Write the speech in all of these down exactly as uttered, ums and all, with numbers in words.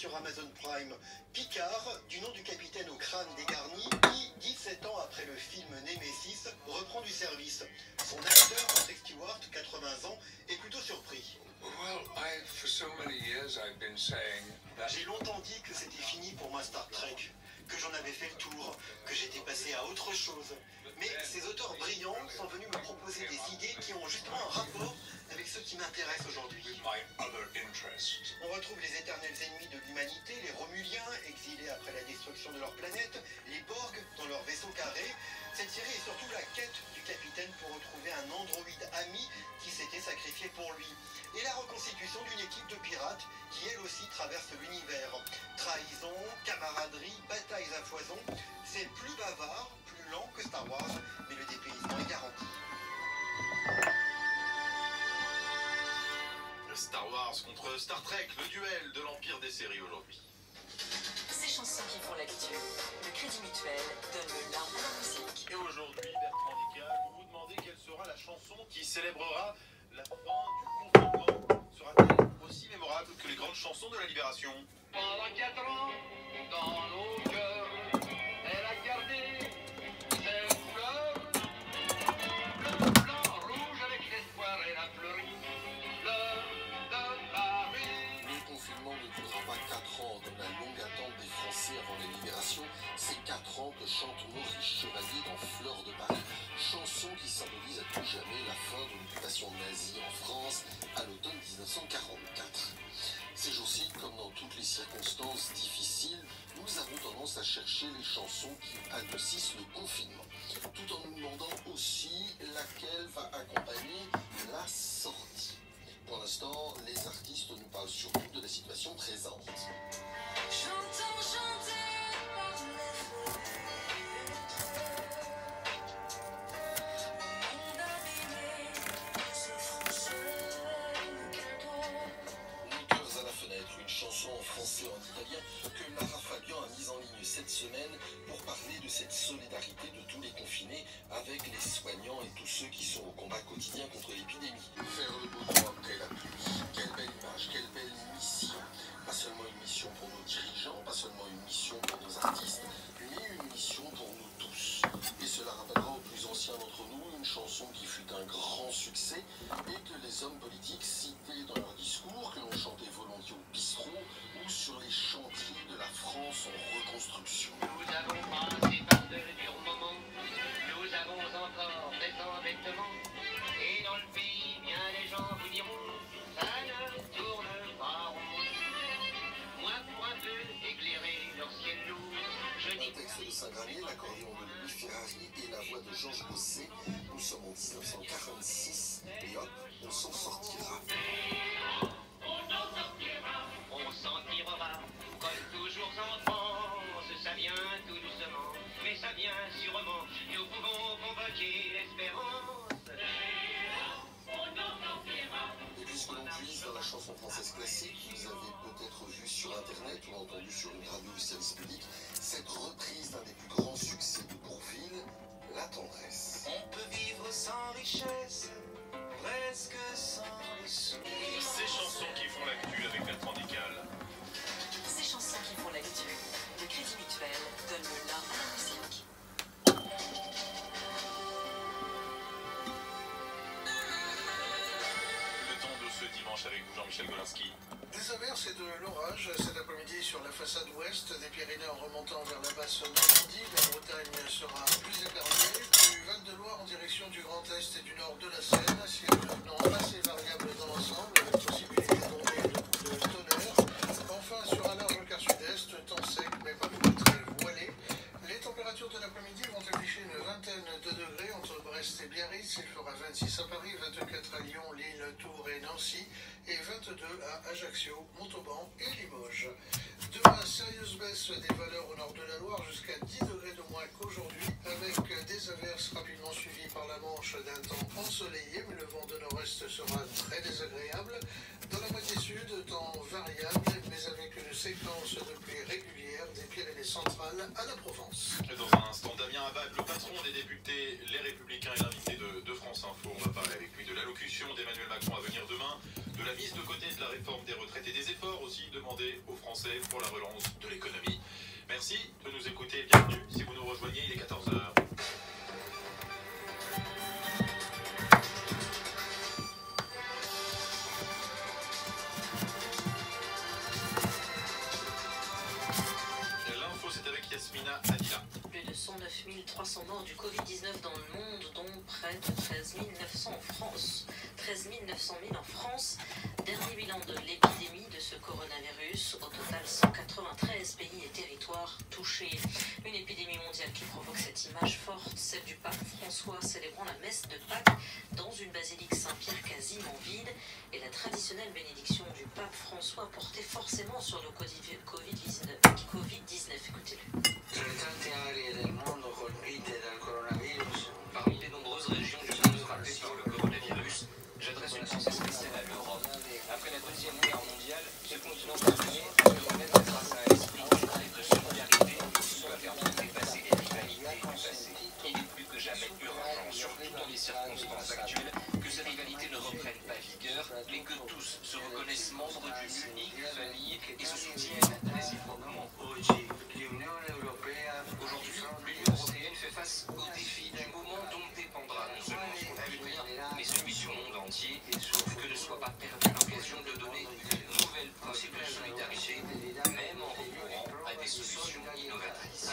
sur Amazon Prime. Picard, du nom du capitaine au crâne dégarni, qui, dix-sept ans après le film Nemesis, reprend du service. Son acteur, Patrick Stewart, quatre-vingts ans, est plutôt surpris. Well, I, for so many years, I've been saying that... J'ai longtemps dit que c'était fini pour moi Star Trek, que j'en avais fait le tour, que j'étais passé à autre chose. Mais ces auteurs brillants sont venus me proposer des idées qui ont justement un rapport avec ce qui m'intéresse aujourd'hui. On retrouve les éternels ennemis de l'humanité, les Romuliens, exilés après la destruction de leur planète, les Borg dans leur vaisseau carré. Cette série est surtout la quête du capitaine pour retrouver un androïde ami qui s'était sacrifié pour lui. Et la reconstitution d'une équipe de pirates qui elle aussi traverse l'univers. Trahison, camaraderie, batailles à foison. C'est plus bavard, plus lent que Star Wars, mais le dépaysement est garanti. Star Wars contre Star Trek, le duel de l'empire des séries aujourd'hui. Ces chansons qui font l'actu, le Crédit Mutuel donne le la à la musique. Et aujourd'hui, Bertrand Dical, vous vous demandez quelle sera la chanson qui célébrera la fin du confinement. Sera-t-elle aussi mémorable que les grandes chansons de la Libération? Pendant quatre ans, dans nos cœurs, elle a gardé ses couleurs. Bleu, blanc, rouge, avec l'espoir, elle a fleuri. Fleur de Paris. Le confinement ne durera pas quatre ans, comme la longue attente des Français avant la libération. C'est quatre ans que chante Maurice Chevalier dans Fleur de Paris, chanson qui symbolise à tout jamais la fin de l'occupation nazie en France à l'automne mille neuf cent quarante-quatre. Ces jours-ci, comme dans toutes les circonstances difficiles, nous avons tendance à chercher les chansons qui adoucissent le confinement, tout en nous demandant aussi laquelle va accompagner la sortie. Pour l'instant, les artistes nous parlent surtout de la situation présente. J'entends chanter par les fenêtres, monde abîmé, ce français cadeau. Auteurs à la fenêtre, une chanson en français et en italien que Lara Fabian a mise en ligne cette semaine pour parler de cette solidarité de tous les confinés avec les soignants et tous ceux qui sont au combat quotidien contre l'épidémie. Faire le beau temps après la pluie, quelle belle image, quelle belle mission. Pas seulement une mission pour nos dirigeants, pas seulement une mission pour nos artistes, mais une mission pour nous tous. Et cela rappellera aux plus anciens d'entre nous une chanson qui fut un grand succès et que les hommes politiques citaient dans leurs discours, que l'on chantait volontiers au bistrot ou sur les chantiers de la France en reconstruction. Nous avons passé par de durs moments, nous avons encore des embêtements, et dans le pays, bien les gens vous diront, ça ne tourne pas rond. Moi, pour un peu éclairer leur ciel lourd, je Un dis... texte de Saint-Granier, l'accordéon de Louis Ferrari et la voix de Georges Gosset. Nous sommes en mille neuf cent quarante-six et hop, on s'en sortira. On s'en tirera, comme toujours en France, ça vient tout doucement, mais ça vient sûrement, nous pouvons convoquer l'espérance. Et puisque l'on puise dans la chanson française classique, vous avez peut-être vu sur internet ou entendu sur une radio du service public cette reprise d'un des plus grands succès de Bourvil, La Tendresse. On peut vivre sans richesse, presque sans les sous. Ces chansons qui font l'actu avec Bertrand Dical. Ces chansons qui font l'actu, le Crédit Mutuel donne le la à la musique. Le temps de ce dimanche avec vous, Jean-Michel Golinski. Des averses et de l'orage cet après-midi sur la façade ouest des Pyrénées en remontant vers la basse Normandie. La Bretagne sera plus épargnée. Du Val-de-Loire en direction du Grand Est et du nord de la Seine. Ciel non assez variable dans l'ensemble, avec possibilité d'ondées de coups de tonnerre. Enfin, sur un large quart sud-est, temps sec mais pas plus très voilé. Les températures de l'après-midi vont afficher une vingtaine de degrés entre Brest et Biarritz. Il fera vingt-six à Paris, vingt-quatre à Lyon, Lille, Tours et Nancy et vingt-deux à Ajaccio, Montauban et Limoges. Demain, sérieuse baisse des valeurs au nord de la Loire jusqu'à dix degrés de moins qu'aujourd'hui, avec des averses rapidement suivies par la Manche d'un temps ensoleillé, mais le vent de nord-est sera très désagréable. Dans la moitié sud, temps variable, mais avec une séquence de pluie régulière des Pyrénées centrales à la Provence. Dans un instant, Damien Abad, le patron des députés Les Républicains et l'invité de, de France Info. On va parler avec lui de l'allocution d'Emmanuel Macron à venir demain, de la mise de côté de la réforme des retraites et des efforts aussi demandés aux Français. Français pour la relance de l'économie. Merci de nous écouter et bienvenue. Si vous nous rejoignez, il est quatorze heures. L'info, c'est avec Yasmina Adila. Plus de cent neuf mille trois cents morts du Covid dix-neuf dans le monde, dont près de treize mille neuf cents en France. treize mille neuf cent en France. Dernier bilan de l'épidémie de ce coronavirus. Au total, cent quatre-vingt-treize pays et territoires touchés. Une épidémie mondiale qui provoque cette image forte, celle du pape François célébrant la messe de Pâques dans une basilique Saint-Pierre quasiment vide. Et la traditionnelle bénédiction du pape François portée forcément sur le Covid dix-neuf. Écoutez-le. Parmi les nombreuses régions du monde frappées par le coronavirus, j'adresse une pensée spéciale à l'Europe. Après la Deuxième Guerre mondiale, ce continent pionnier peut remettre grâce à un esprit de solidarité qui doit faire bien dépasser les rivalités du passé. Il est plus que jamais urgent, surtout dans les circonstances actuelles, que ces rivalités ne reprennent pas vigueur, mais que tous se reconnaissent membres d'une unique famille et se soutiennent réciproquement. Aujourd'hui, l'Union européenne fait face au défi du moment dont dépendra non seulement son avenir, mais celui du monde entier, que ne soit pas perdue l'occasion de donner une nouvelle preuve de solidarité, même en recourant à des solutions innovatrices.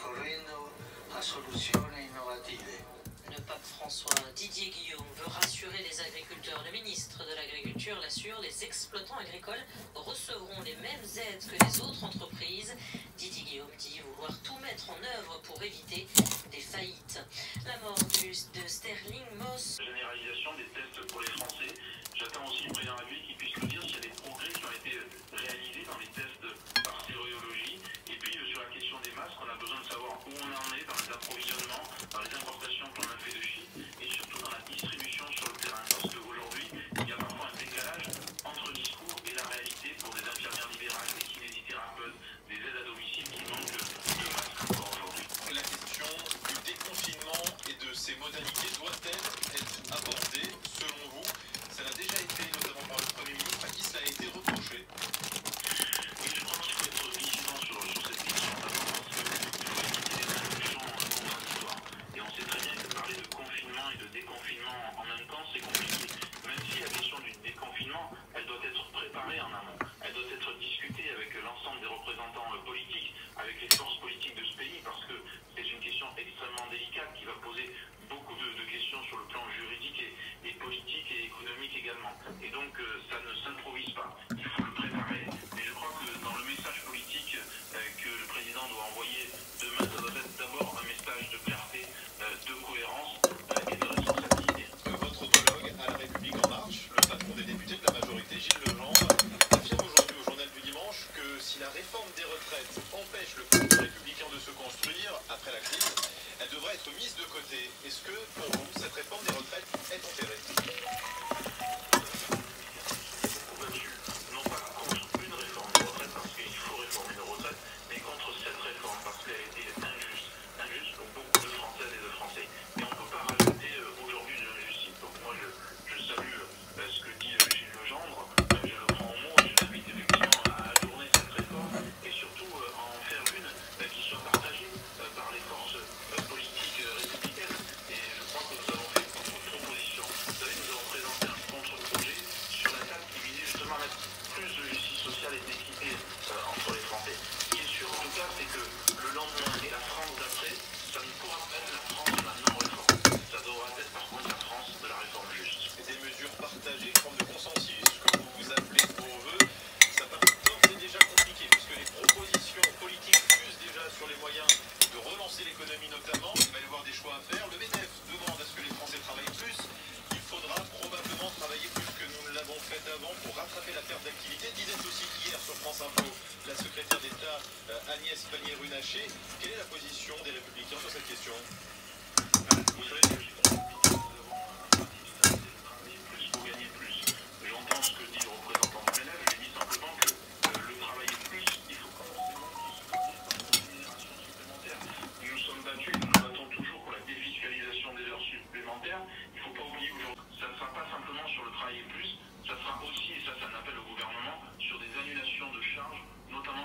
Le pape François Didier Guillaume veut rassurer les agriculteurs. Le ministre de l'Agriculture l'assure, les exploitants agricoles recevront les mêmes aides que les autres entreprises. Didier Guillaume dit vouloir tout mettre en œuvre pour éviter des faillites. La mort du, de Sterling Moss. Généralisation des tests pour les Français. J'attends aussi le président de la République qui puisse nous dire s'il y a des progrès qui ont été réalisés dans les tests par sérologie. Et puis sur la question des masques, on a besoin de savoir où on en est dans les approvisionnements, dans les importations qu'on a fait de Chine et surtout dans la distribution sur le terrain. Parce qu'aujourd'hui, il y a parfois un décalage entre le discours et la réalité pour des infirmières libérales, des kinésithérapeutes, des aides à domicile qui manquent de masques encore aujourd'hui. La question du déconfinement et de ses modalités doit-elle être abordée selon vous? Ça l'a déjà été notamment par le Premier ministre à qui cela a été reproché. Oui, je crois qu'il faut être vigilant sur, sur cette question d'abord parce qu'il faut éviter les injonctions contradictoires. Et on sait très bien que parler de confinement et de déconfinement en même temps, c'est compliqué. Même si la question du déconfinement, elle doit être préparée en amont. Elle doit être discutée avec l'ensemble des représentants politiques, avec les forces politiques de ce pays, parce que c'est une question extrêmement délicate qui va poser beaucoup de, de questions sur le plan juridique et, et politique et économique également. Et donc euh, ça ne s'improvise pas. Il faut le préparer. Mais je crois que dans le message politique euh, que le président doit envoyer demain, ça doit être d'abord un message de clarté, euh, de cohérence euh, et de responsabilité. Votre homologue à La République En Marche, le patron des députés de la majorité, Gilles Legendre, affirme aujourd'hui au journal du dimanche que si la réforme des retraites empêche le parti républicain de se construire après la crise, elle devrait être mise de côté. Est-ce que, pour vous, cette réforme des retraites est enterrée? Non pas contre une réforme des retraites, parce qu'il faut réformer nos retraites, mais contre cette réforme, parce qu'elle a été injuste. Injuste pour beaucoup de Françaises et de Français. Et on ne peut pas rajouter euh, aujourd'hui une injustice. Donc moi, je, je salue euh, ce que dit euh, Gilles Legendre. Euh, je le prends en mot et je l'invite effectivement à ajourner cette réforme et surtout euh, à en faire une euh, qui soit partagée euh, par les forces euh, politiques euh, républicaines. Et je crois que nous avons fait une contre-proposition. Vous savez, nous avons présenté un contre-projet sur la table qui visait justement à mettre plus de justice sociale et d'équité euh, entre les Français. Ce qui est sûr en tout cas, c'est que le lendemain et la France d'après, ça ne pourra pas être la France de la non-réforme. Ça devra être par contre la France de la réforme juste. Et des mesures partagées, une forme de consensus que vous vous appelez pour vos voeux, ça paraît d'ores et déjà compliqué, puisque les propositions politiques fusent déjà sur les moyens de relancer l'économie notamment. Il va y avoir des choix à faire. Le M E D E F demande à ce que les Français travaillent plus. Il faudra probablement travailler plus que nous ne l'avons fait avant pour rattraper la perte d'activité. Disait aussi hier sur France Info la secrétaire d'État euh, Agnès Pannier-Runacher. Quelle est la position des Républicains sur cette question? Vous savez, je suis convaincu que nous avons un travailler plus pour gagner plus. J'entends ce que dit le représentant de l'élève. Je dis simplement que euh, le travailler plus, il faut pas forcément qu'il se traduise par une rémunération supplémentaire. Nous nous sommes battus, nous nous battons toujours pour la défiscalisation des heures supplémentaires. Il ne faut pas oublier aujourd'hui, ça ne sera pas simplement sur le travailler plus, ça sera aussi, et ça, ça n'appelle au gouvernement, sur des annulations de charges, notamment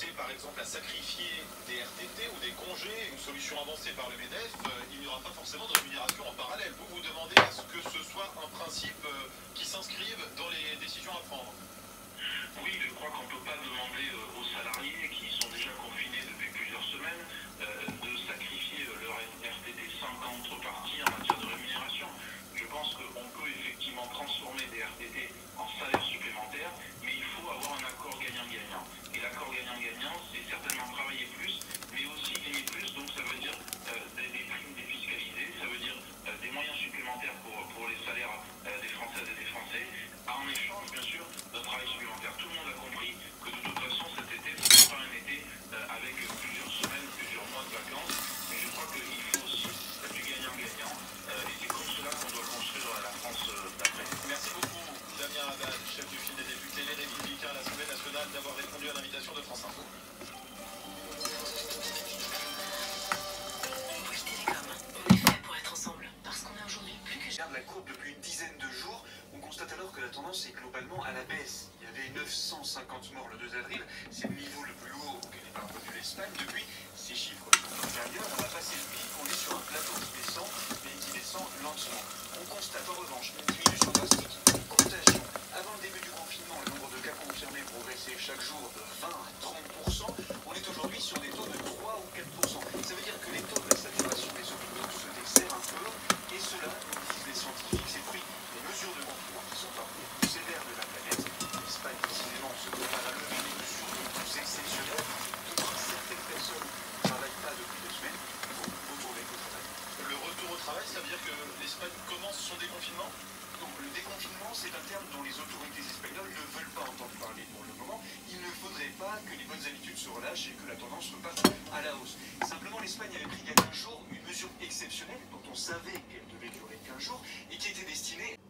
commencer par exemple à sacrifier des R T T ou des congés, une solution avancée par le MEDEF, euh, il n'y aura pas forcément de rémunération en parallèle. Vous vous demandez à ce que ce soit un principe euh, qui s'inscrive dans les décisions à prendre. Oui, je crois qu'on ne peut pas demander euh, aux salariés qui sont déjà confinés depuis plusieurs semaines euh, de sacrifier euh, leur R T T sans contrepartie en matière de rémunération. Je pense qu'on peut effectivement transformer des R T T en salaire supplémentaire, mais il faut avoir un accord gagnant-gagnant. Et l'accord gagnant-gagnant, c'est certainement travailler plus, mais aussi gagner plus, donc ça veut dire euh, des, des primes défiscalisées, ça veut dire euh, des moyens supplémentaires pour, pour les salaires euh, des Françaises et des Français, en échange bien sûr d'un travail supplémentaire. Tout le monde a compris que de toute façon cet été ne sera pas un été euh, avec plusieurs semaines, plusieurs mois de vacances, mais je crois qu'il faut aussi euh, du gagnant-gagnant, euh, et c'est comme cela qu'on doit construire la France euh, d'après. Merci beaucoup Damien Abad, chef du file des députés Les Républicains à l'Assemblée nationale, d'avoir répondu à l'invitation de France Info. Bouygues Télécom, on est fait pour être ensemble, parce qu'on est aujourd'hui plus que jamais. La courbe depuis une dizaine de jours, on constate alors que la tendance est globalement à la baisse. Il y avait neuf cent cinquante morts le deux avril, c'est le niveau le plus haut auquel est parvenu l'Espagne. Depuis, ces chiffres sont inférieurs, on a passé le pic, on est sur un plateau qui descend, mais qui descend lentement. On constate en revanche une diminution drastique des contagions. Avant le début du confinement, le nombre de cas confirmés progressait chaque jour de vingt à trente pour cent. On est aujourd'hui sur des taux de trois ou quatre pour cent. Ça veut dire que les taux de la saturation des hôpitaux se desserrent un peu, et cela, nous disent les scientifiques, c'est pris des mesures de confinement qui sont parmi les plus sévères de la planète. L'Espagne, précisément, se prépare à lever les mesures les plus exceptionnelles. Depuis, certaines personnes ne travaillent pas depuis deux semaines, il faut retourner au travail. Le retour au travail, ça veut dire que l'Espagne commence son déconfinement? Donc, le déconfinement, c'est un terme dont les autorités espagnoles ne veulent pas entendre parler pour le moment. Il ne faudrait pas que les bonnes habitudes se relâchent et que la tendance reparte à la hausse. Simplement, l'Espagne avait pris il y a quinze jours une mesure exceptionnelle dont on savait qu'elle devait durer quinze jours et qui était destinée